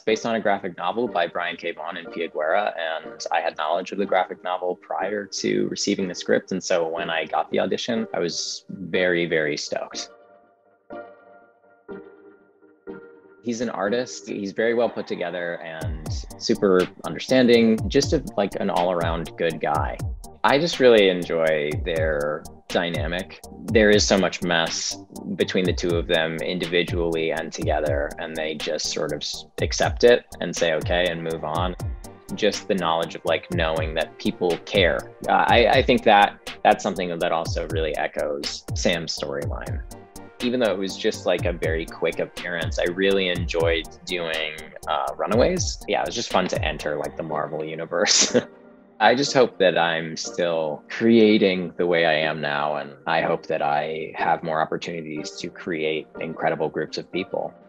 based on a graphic novel by Brian K. Vaughan and Pia Guerra, and I had knowledge of the graphic novel prior to receiving the script. And so when I got the audition, I was very, very stoked. He's an artist. He's very well put together and super understanding, just like an all-around good guy. I just really enjoy their dynamic. There is so much mess between the two of them individually and together, and they just sort of accept it and say okay and move on. Just the knowledge of like knowing that people care. I think that's something that also really echoes Sam's storyline. Even though it was just like a very quick appearance, I really enjoyed doing Runaways. Yeah, it was just fun to enter like the Marvel universe. I just hope that I'm still creating the way I am now, and I hope that I have more opportunities to create incredible groups of people.